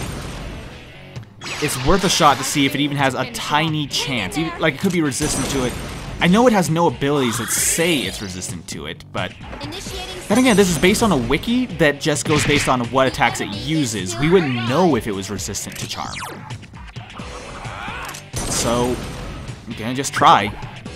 It's worth a shot to see if it even has a tiny chance. Even, like, it could be resistant to it. I know it has no abilities that say it's resistant to it, but... Initiating. Then again, this is based on a wiki that just goes based on what attacks it uses. We wouldn't know if it was resistant to Charm. So, I'm gonna just try.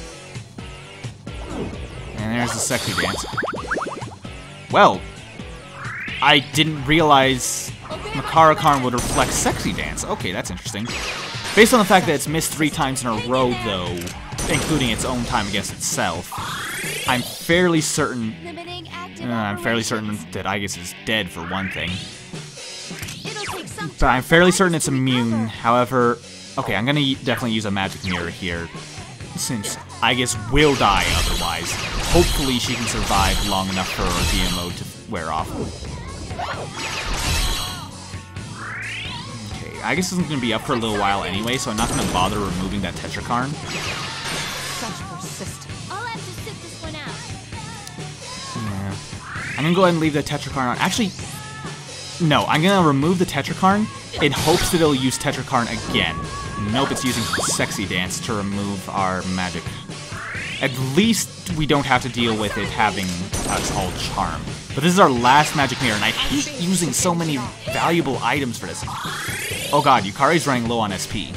And there's the sexy dance. Well, I didn't realize Makara Karn would reflect sexy dance. Okay, that's interesting. Based on the fact that it's missed three times in a row, though, including its own time against itself, I'm fairly certain... Limiting active Uh, I'm fairly operations. certain that Aegis is dead, for one thing. It'll take some But I'm fairly certain time it's to immune. recover. However, okay, I'm gonna y- definitely use a magic mirror here, since Aegis will die otherwise. Hopefully she can survive long enough for Orgia mode to wear off. Okay, Aegis isn't gonna be up for a little while anyway, so I'm not gonna bother removing that Tetrakarn. Such persistence. I'll have to sit this one out. Yeah. I'm gonna go ahead and leave the Tetrakarn on. Actually, no, I'm gonna remove the Tetrakarn in hopes that it'll use Tetrakarn again. Nope, it's using Sexy Dance to remove our magic. At least we don't have to deal with it having us all Charm. But this is our last magic mirror, and I hate using so many valuable items for this. Oh god, Yukari's running low on S P.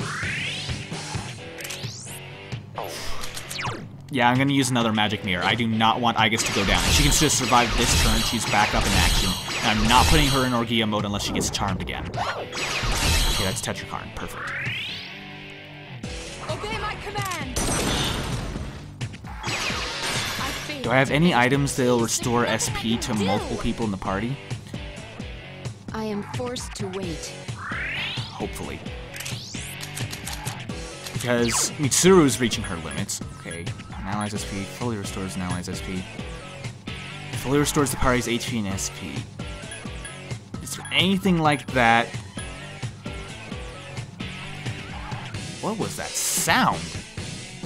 Yeah, I'm gonna use another magic mirror. I do not want Aegis to go down. If she can just survive this turn, she's back up in action. And I'm not putting her in Orgia mode unless she gets charmed again. Okay, that's Tetrakarn. Perfect. Obey my command. Do I have any items that'll restore S P to multiple people in the party? I am forced to wait. Hopefully. Because Mitsuru's reaching her limits. Okay, an ally's S P fully restores an ally's S P. Fully restores the party's H P and S P. Is there anything like that? What was that sound?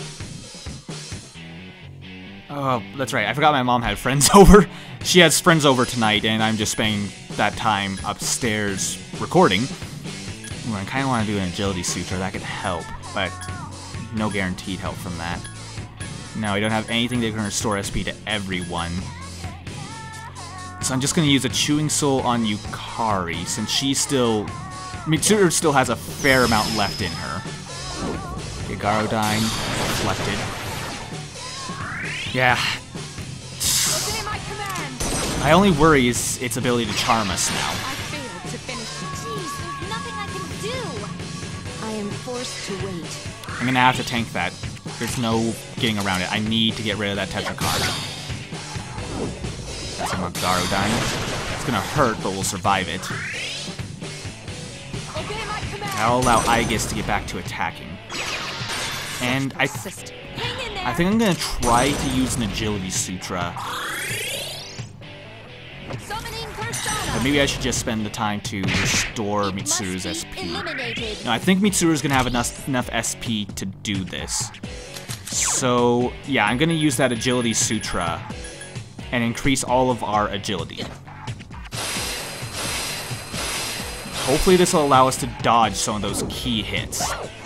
Oh, that's right. I forgot my mom had friends over. She has friends over tonight, and I'm just spending that time upstairs recording. Ooh, I kind of want to do an agility sutra. That could help, but no guaranteed help from that. No, I don't have anything that can restore S P to everyone. So I'm just going to use a Chewing Soul on Yukari, since she still... Mitsuru still has a fair amount left in her. Okay, Garodyne, reflected. Yeah. Obey my command. My only worry is its ability to charm us now. I failed to finish. Jeez, there's nothing I can do. I am forced to wait. I'm going to have to tank that. There's no getting around it. I need to get rid of that Tetra card. That's a Garodyne. It's going to hurt, but we'll survive it. Obey my command. I'll allow Aegis to get back to attacking. And I, th Hang in there. I think I'm going to try to use an Agility Sutra. Summoning persona. But maybe I should just spend the time to restore It must Mitsuru's be S P. eliminated. No, I think Mitsuru's going to have enough, enough S P to do this. So, yeah, I'm going to use that Agility Sutra and increase all of our agility. Hopefully this will allow us to dodge some of those key hits.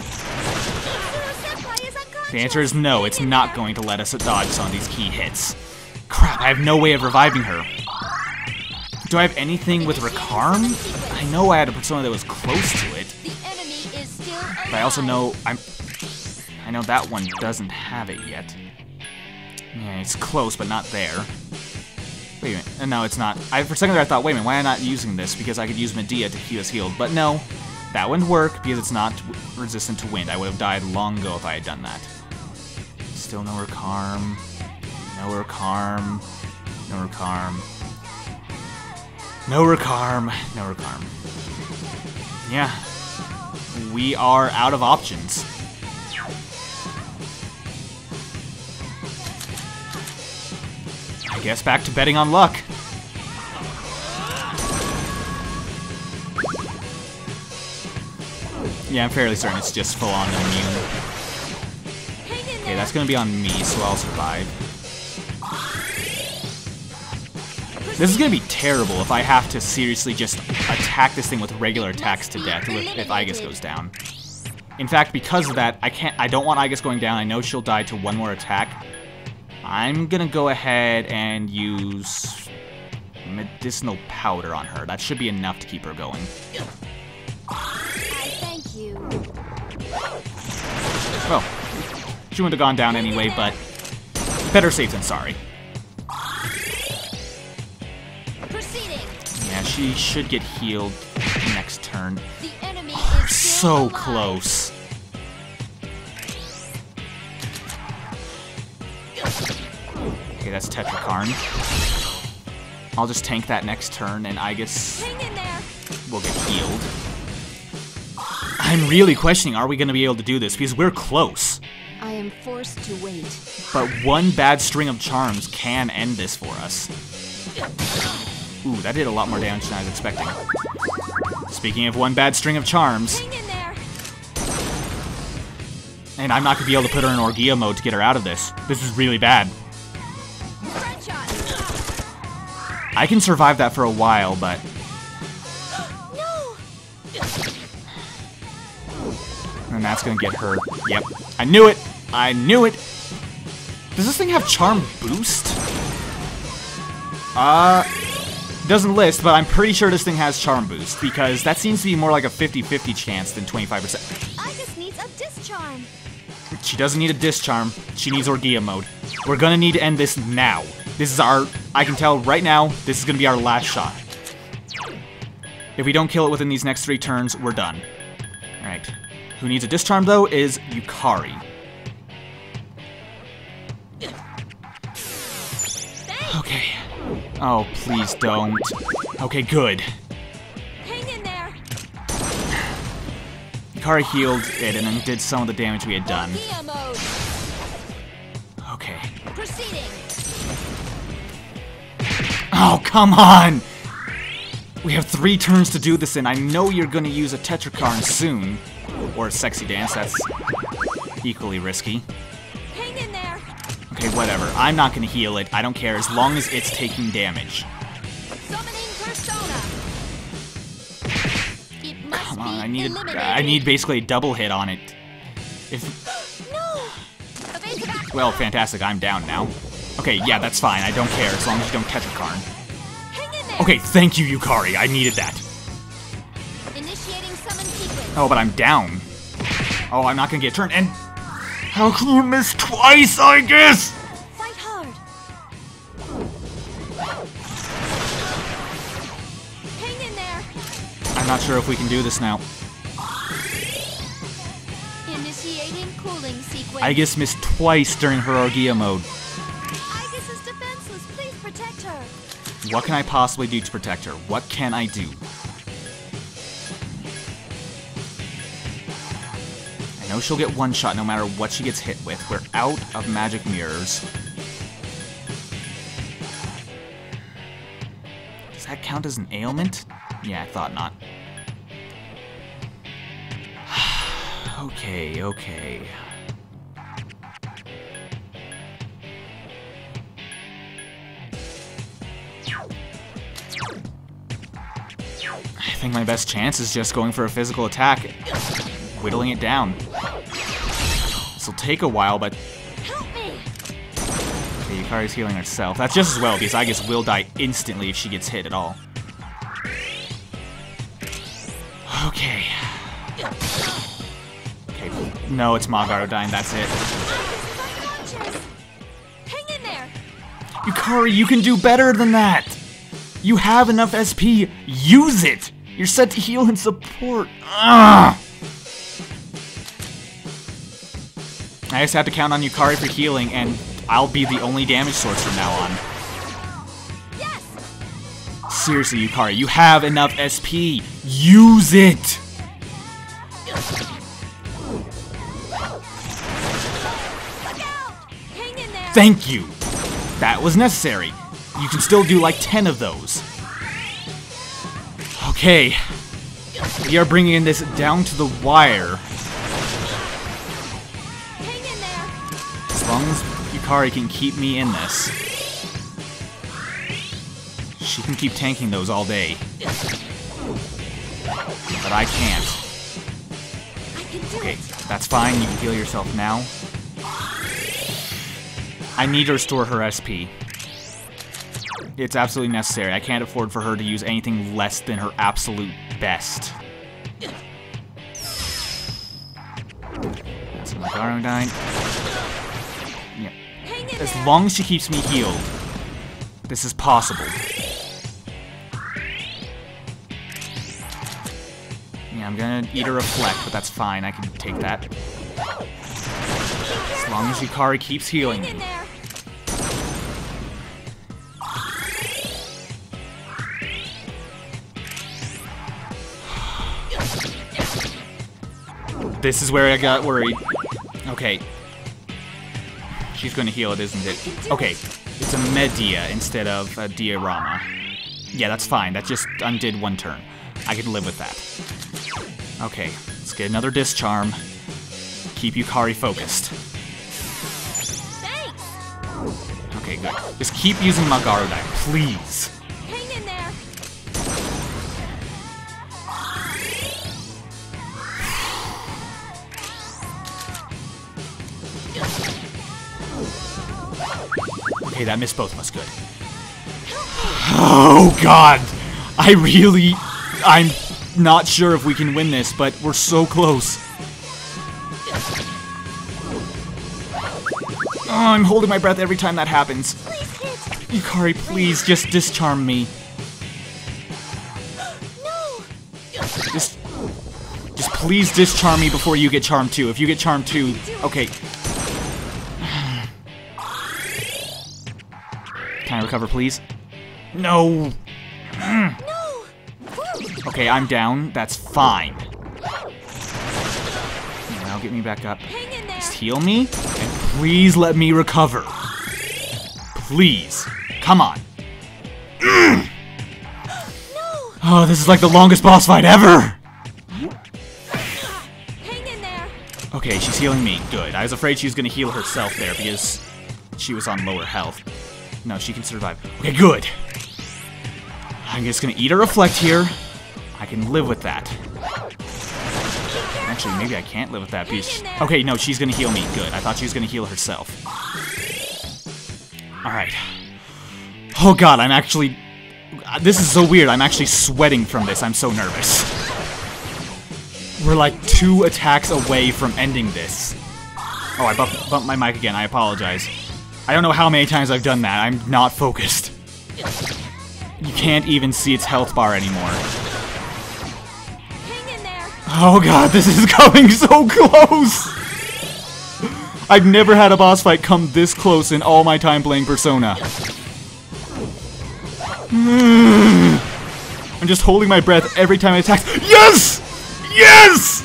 Senpai is unconscious. The answer is no, it's not going to let us dodge some of these key hits. Crap, I have no way of reviving her. Do I have anything with Recarm? I know I had a persona that was close to it, The enemy is still alive. but I also know I'm... I know that one doesn't have it yet. Yeah, it's close, but not there. Wait a minute. Uh, No, it's not. I, for a second there I thought, wait a minute, why am I not using this? Because I could use Medea to keep us healed. But no, that wouldn't work because it's not w resistant to wind. I would have died long ago if I had done that. Still no Recarm. No Recarm. No Recarm. No Recarm. No Recarm. Yeah. We are out of options. I guess back to betting on luck. Yeah, I'm fairly certain it's just full-on immune. Hang in Okay, there. that's gonna be on me, so I'll survive. This is gonna be terrible if I have to seriously just attack this thing with regular attacks to death if, if Aegis goes down. In fact, because of that, I can't. I don't want Aegis going down. I know she'll die to one more attack. I'm gonna go ahead and use medicinal powder on her. That should be enough to keep her going. I thank you. Well, she wouldn't have gone down anyway, but better safe than sorry. Proceeding. Yeah, she should get healed next turn. The enemy We're is still so alive. close. Okay, that's Tetrakarn. I'll just tank that next turn, and Aegis Hang in there. will get healed. I'm really questioning, are we going to be able to do this? Because we're close. I am forced to wait. But one bad string of charms can end this for us. Ooh, that did a lot more damage than I was expecting. Speaking of one bad string of charms, Hang in there. and I'm not going to be able to put her in Orgia mode to get her out of this. This is really bad. Front shot. I can survive that for a while, but... No. And that's going to get her. Yep. I knew it! I knew it! Does this thing have Charm Boost? Uh... Doesn't list, but I'm pretty sure this thing has Charm Boost, because that seems to be more like a fifty fifty chance than twenty-five percent. I just need a discharm. She doesn't need a Discharm. She needs Orgia mode. We're gonna need to end this now. This is our... I can tell right now, this is gonna be our last shot. If we don't kill it within these next three turns, we're done. Alright. Who needs a Discharm, though, is Yukari. Okay. Oh, please don't. Okay, good. Hang in there. Yukari healed it and then did some of the damage we had done. Orgia mode. Okay. Proceeding. Oh, come on! We have three turns to do this in. I know you're gonna use a Tetrakarn soon. Or a Sexy Dance, that's equally risky. Hang in there. Okay, whatever. I'm not gonna heal it. I don't care as long as it's taking damage. Summoning persona. It must Come on, be I need a, eliminated. I need basically a double hit on it. If No. Evasive action. well, fantastic. I'm down now. Okay, yeah, that's fine. I don't care as long as you don't Tetrakarn. Hang in there. Okay, thank you, Yukari. I needed that. Initiating summon sequence. Oh, but I'm down. Oh, I'm not gonna get turned. And how can you miss twice? I guess. Fight hard. Hang in there. I'm not sure if we can do this now. Initiating cooling sequence. I guess missed twice during her Orgia mode. Aegis is defenseless. Please protect her. What can I possibly do to protect her? What can I do? I know she'll get one shot no matter what she gets hit with. We're out of magic mirrors. Does that count as an ailment? Yeah, I thought not. Okay, okay. I think my best chance is just going for a physical attack, whittling it down. This'll take a while, but Help me. okay, Yukari's healing herself. That's just as well, because I guess will die instantly if she gets hit at all. Okay. Okay, no, it's Magaro dying, that's it. Aegis is unconscious. Hang in there. Yukari, you can do better than that! You have enough S P, use it! You're set to heal and support. Ugh! I just have to count on Yukari for healing, and I'll be the only damage source from now on. Yes. Seriously, Yukari, you have enough S P. Use it! Look out. Hang in there. Thank you! That was necessary. You can still do like ten of those. Okay. We are bringing this down to the wire. Hang in there. As long as Yukari can keep me in this. She can keep tanking those all day. But I can't. I can do Okay, it. that's fine. You can heal yourself now. I need to restore her S P. It's absolutely necessary. I can't afford for her to use anything less than her absolute best. That's Magaro dying. Yeah. Hang in As there. long as she keeps me healed, this is possible. Yeah, I'm gonna eat a reflect, but that's fine. I can take that. As long as Yukari keeps healing Hang in me. there. This is where I got worried. Okay. She's gonna heal it, isn't it? Okay. It's a Medea instead of a Diorama. Yeah, that's fine. That just undid one turn. I can live with that. Okay. Let's get another Discharm. Keep Yukari focused. Thanks. Okay, good. Just keep using Magaro Die, please. Hang in there. Okay, that missed both of us. Good. Oh, God. I really... I'm not sure if we can win this, but we're so close. Oh, I'm holding my breath every time that happens. Please hit. Yukari, please, just discharm me. No. Just... Just please discharm me before you get charmed too. If you get charmed too... Okay. Can I recover, please? No! No. Okay, I'm down. That's fine. Now get me back up. Hang in there. Just heal me, and please let me recover. Please. Come on. No. Oh, this is like the longest boss fight ever! Hang in there. Okay, she's healing me. Good. I was afraid she was gonna heal herself there, because she was on lower health. No, she can survive. Okay, good. I'm just gonna eat a reflect here. I can live with that. Actually, maybe I can't live with that piece. Okay, no, she's gonna heal me. Good. I thought she was gonna heal herself. Alright. Oh god, I'm actually... This is so weird. I'm actually sweating from this. I'm so nervous. We're like two attacks away from ending this. Oh, I bumped, bumped my mic again. I apologize. I don't know how many times I've done that. I'm not focused. You can't even see its health bar anymore. Hang in there. Oh god, this is coming so close! I've never had a boss fight come this close in all my time playing Persona. I'm just holding my breath every time it attacks. Yes! Yes!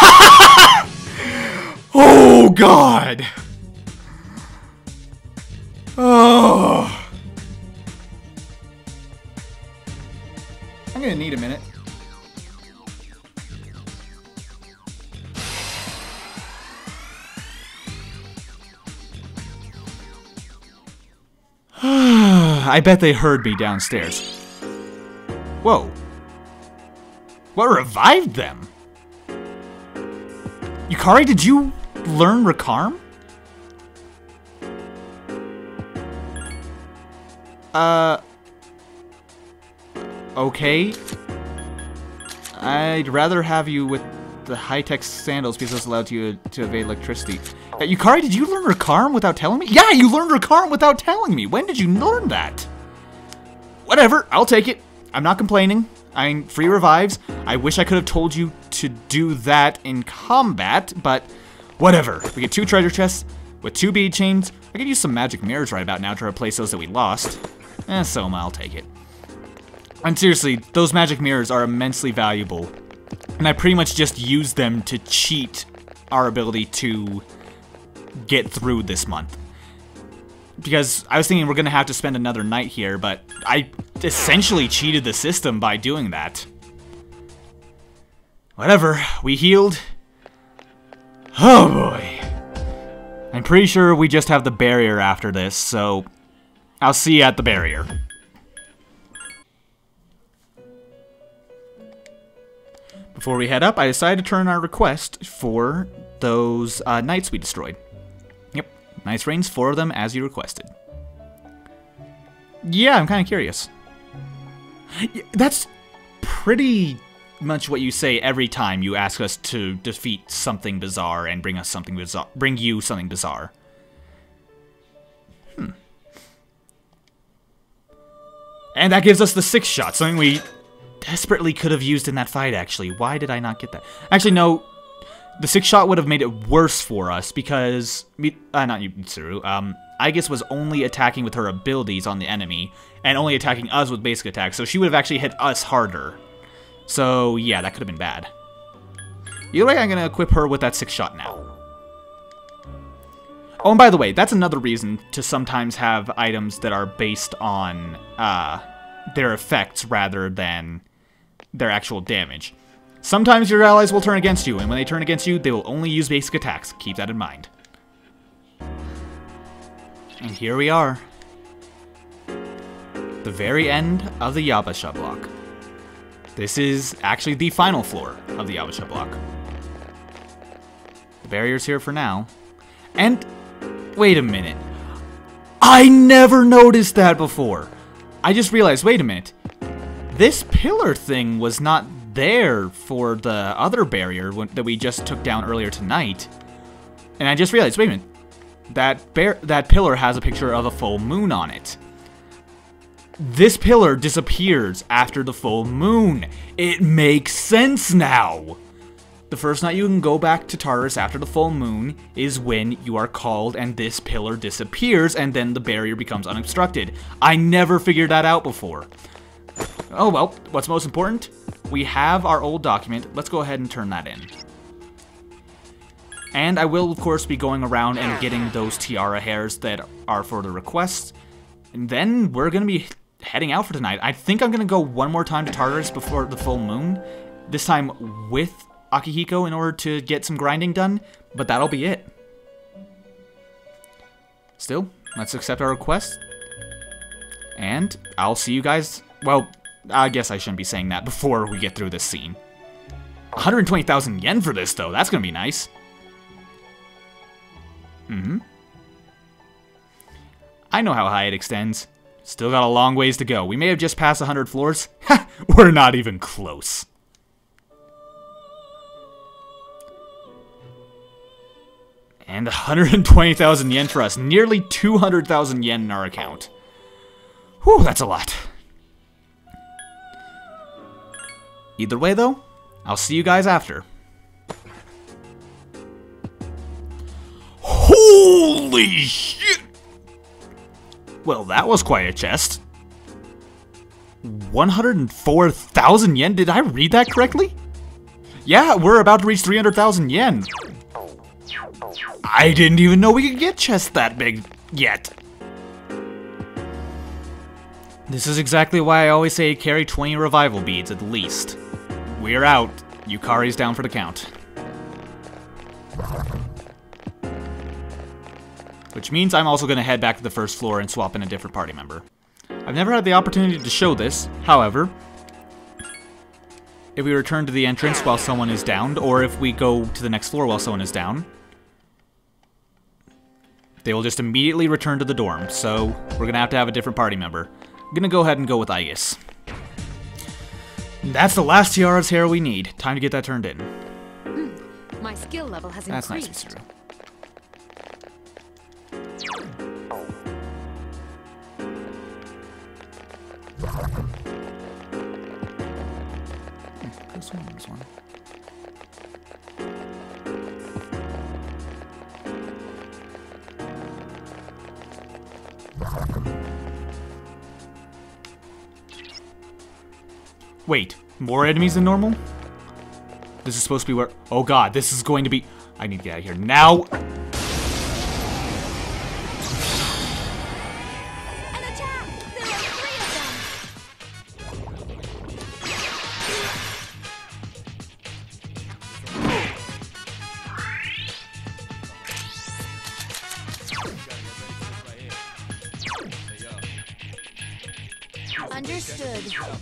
Oh god! Oh. I'm gonna need a minute. I bet they heard me downstairs. Whoa. What revived them? Yukari, did you learn Recarm? Uh... Okay. I'd rather have you with the high-tech sandals because it's allowed you to, to evade electricity. Uh, Yukari, did you learn Recarm without telling me? Yeah, you learned Recarm without telling me. When did you learn that? Whatever, I'll take it. I'm not complaining. I'm free revives. I wish I could have told you to do that in combat, but whatever. We get two treasure chests with two bead chains. I could use some magic mirrors right about now to replace those that we lost. Eh, so I'll take it. And seriously, those magic mirrors are immensely valuable. And I pretty much just use them to cheat our ability to get through this month. Because I was thinking we're gonna have to spend another night here, but I essentially cheated the system by doing that. Whatever, we healed. Oh boy. I'm pretty sure we just have the barrier after this, so I'll see you at the barrier. Before we head up, I decided to turn our request for those uh, knights we destroyed. Yep, nice rains, four of them as you requested. Yeah, I'm kind of curious. That's pretty much what you say every time you ask us to defeat something bizarre and bring us something bizarre, bring you something bizarre. Hmm. And that gives us the six shot, something we desperately could have used in that fight, actually. Why did I not get that? Actually, no. The six shot would have made it worse for us because... Uh, not you, Mitsuru. Um, Aigis was only attacking with her abilities on the enemy and only attacking us with basic attacks, so she would have actually hit us harder. So, yeah, that could have been bad. Either way, I'm going to equip her with that six shot now. Oh, and by the way, that's another reason to sometimes have items that are based on uh, their effects rather than their actual damage. Sometimes your allies will turn against you, and when they turn against you, they will only use basic attacks. Keep that in mind. And here we are. The very end of the Yabasha block. This is actually the final floor of the Yabasha block. The barrier's here for now. And, wait a minute. I never noticed that before. I just realized, wait a minute. This pillar thing was not there for the other barrier that we just took down earlier tonight. And I just realized, wait a minute. That, bear that pillar has a picture of a full moon on it. This pillar disappears after the full moon. It makes sense now. The first night you can go back to Tartarus after the full moon is when you are called and this pillar disappears and then the barrier becomes unobstructed. I never figured that out before. Oh well, what's most important? We have our old document. Let's go ahead and turn that in. And I will, of course, be going around and getting those tiara hairs that are for the requests. And then we're going to be heading out for tonight. I think I'm going to go one more time to Tartarus before the full moon. This time with Akihiko in order to get some grinding done. But that'll be it. Still, Let's accept our request. And I'll see you guys... Well, I guess I shouldn't be saying that before we get through this scene. one hundred twenty thousand yen for this, though. That's gonna be nice. Mm-hmm. I know how high it extends. Still got a long ways to go. We may have just passed one hundred floors. Ha! We're not even close. And one hundred twenty thousand yen for us. Nearly two hundred thousand yen in our account. Whew, that's a lot. Either way, though, I'll see you guys after. Holy shit! Well, that was quite a chest. one hundred four thousand yen? Did I read that correctly? Yeah, we're about to reach three hundred thousand yen. I didn't even know we could get chests that big yet. This is exactly why I always say carry twenty revival beads at least. We're out. Yukari's down for the count. Which means I'm also going to head back to the first floor and swap in a different party member. I've never had the opportunity to show this, however, if we return to the entrance while someone is downed, or if we go to the next floor while someone is down, they will just immediately return to the dorm, so we're going to have to have a different party member. I'm going to go ahead and go with Aegis. That's the last tiara's hair we need. Time to get that turned in. Hmm. My skill level has That's increased. nice, Mitsuru. This one, this one. Wait, more enemies than normal? This is supposed to be where... Oh god, this is going to be... I need to get out of here now! An attack! There are three of them! Understood.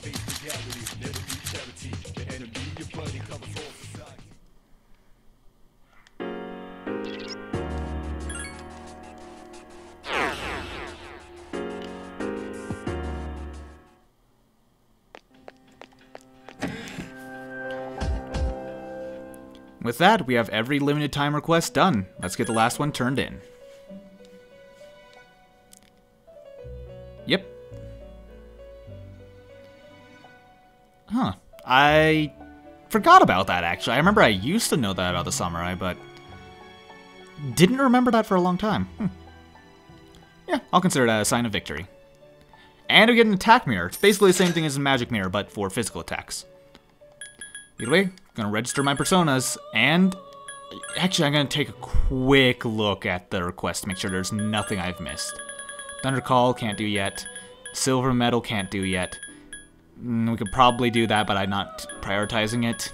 With that, we have every limited time request done. Let's get the last one turned in. Yep. Huh. I forgot about that, actually. I remember I used to know that about the samurai, but didn't remember that for a long time. Hmm. Yeah, I'll consider that a sign of victory. And we get an attack mirror. It's basically the same thing as a magic mirror, but for physical attacks. Either way, gonna register my personas, and actually I'm gonna take a quick look at the request to make sure there's nothing I've missed. Thunder Call, can't do yet. Silver Medal, can't do yet. Mm, we could probably do that, but I'm not prioritizing it.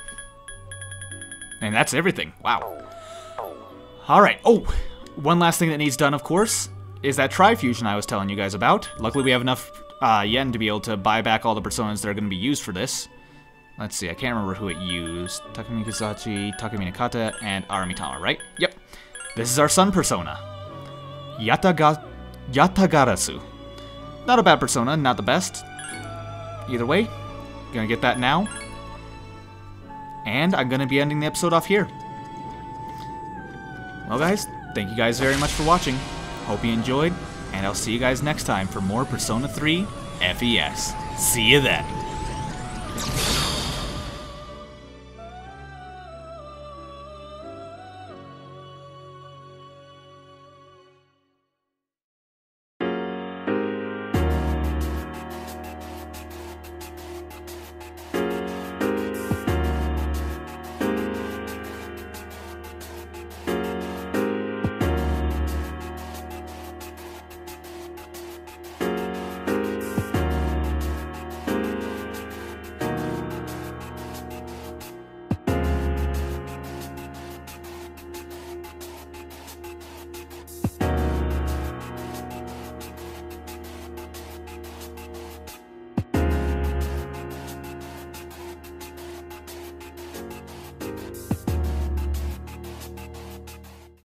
And that's everything. Wow. Alright, oh, one last thing that needs done, of course, is that Trifusion I was telling you guys about. Luckily we have enough uh, yen to be able to buy back all the personas that are going to be used for this. Let's see, I can't remember who it used. Takumi Kusachi, Takumi Nakata, and Aramitama, right? Yep. This is our sun persona. Yataga Yatagarasu. Not a bad persona, not the best. Either way, gonna get that now. And I'm gonna be ending the episode off here. Well guys, thank you guys very much for watching. Hope you enjoyed, and I'll see you guys next time for more Persona three F E S. See you then.